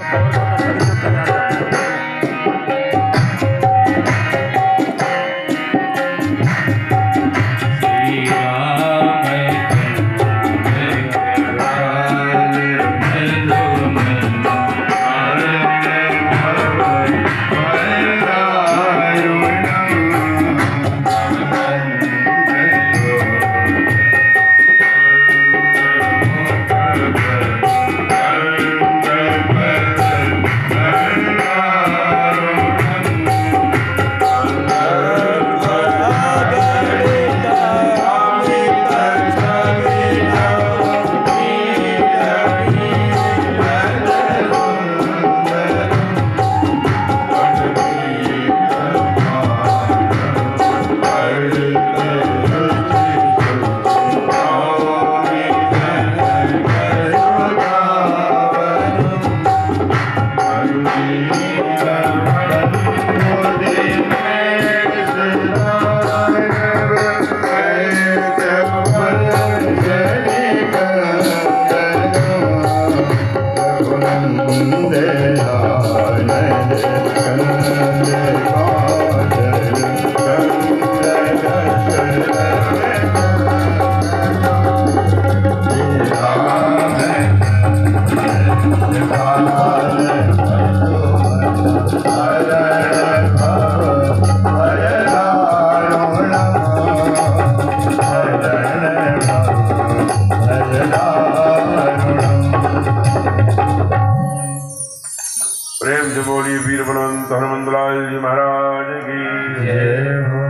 प्रेम से बोलिए वीर बलवंत हनुमंत लाल जी महाराज की जय हो।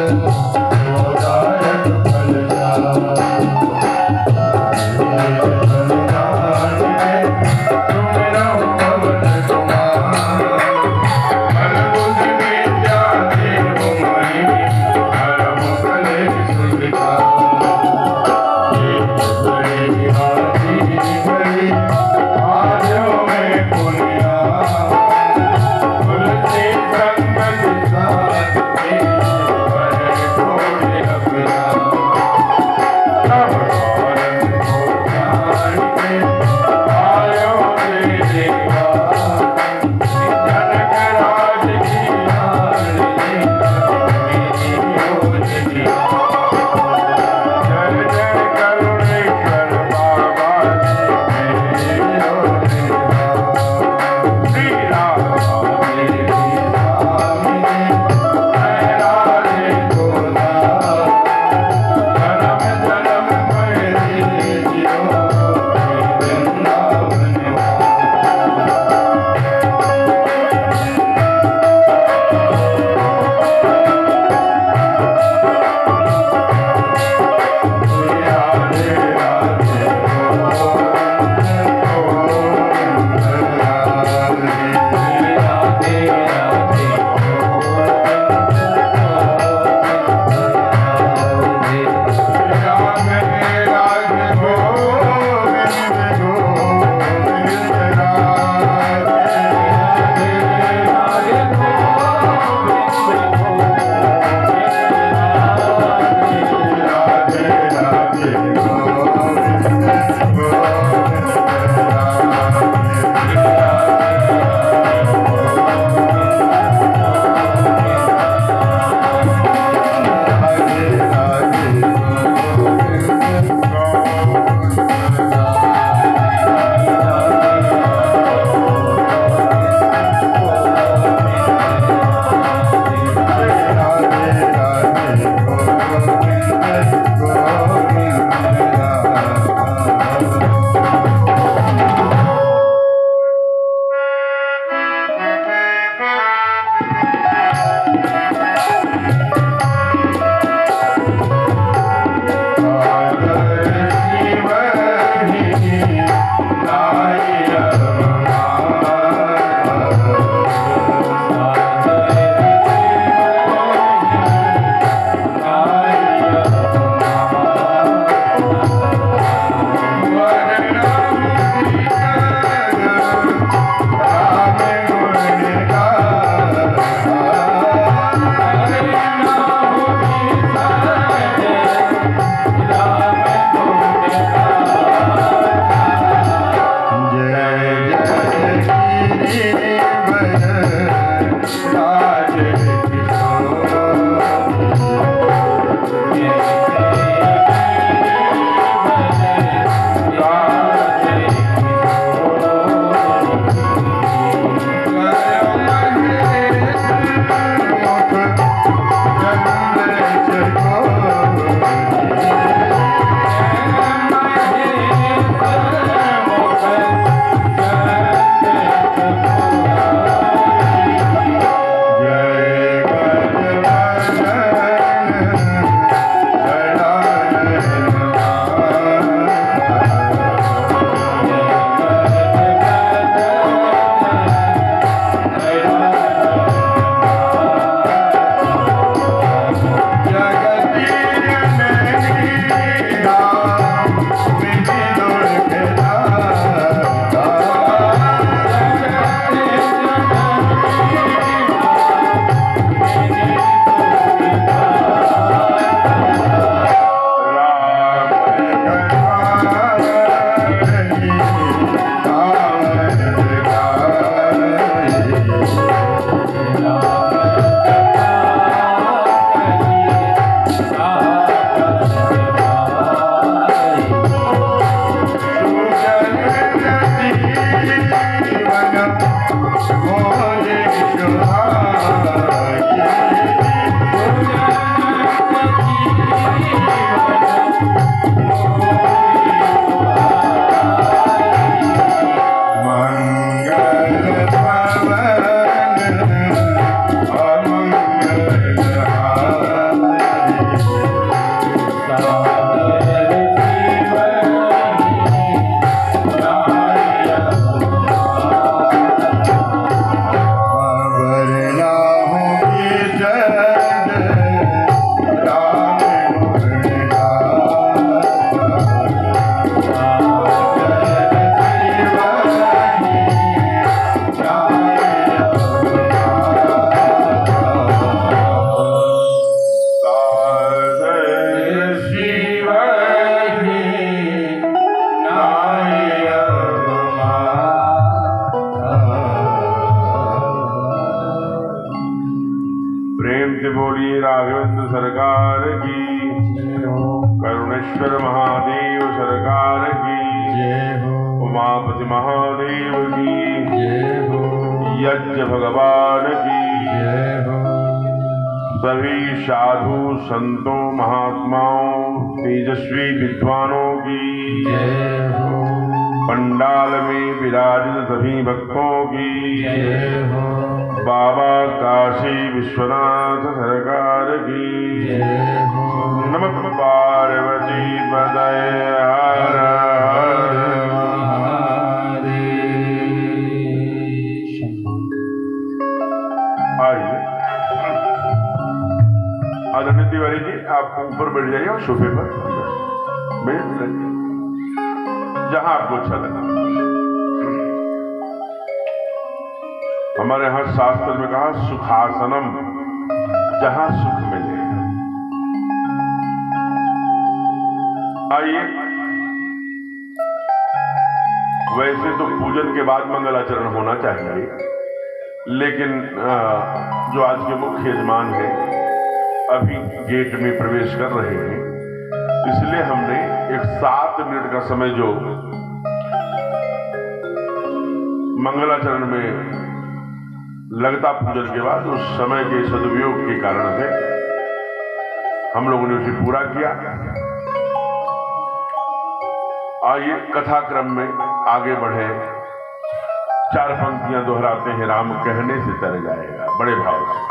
Thank you. सरकार की, करुणेश्वर महादेव सरकार की, उमापति महादेव की, यज्ञ भगवान की, सभी साधु संतों महात्माओं तेजस्वी विद्वानों की, पंडाल में विराजित सभी भक्तों की, बाबा काशी विश्वनाथ सरकार की, नमः पार्वती पतये हर हर महादेव। आइए आदरणीय तिवारी जी, आप ऊपर बैठ जाइए और सोफे पर बैठ जाइए जहां आपको अच्छा लगा। हमारे यहां शास्त्र में कहा सुखासनम, जहां सुख मिले। आइए, वैसे तो पूजन के बाद मंगलाचरण होना चाहिए, लेकिन जो आज के मुख्य यजमान हैं अभी गेट में प्रवेश कर रहे हैं, इसलिए हमने एक 7 मिनट का समय जो मंगलाचरण में लगता पूजन के बाद, उस समय के सदुपयोग के कारण से हम लोगों ने उसे पूरा किया। आइए कथाक्रम में आगे बढ़े। 4 पंक्तियां दोहराते हैं, राम कहने से तर जाएगा, बड़े भाव से।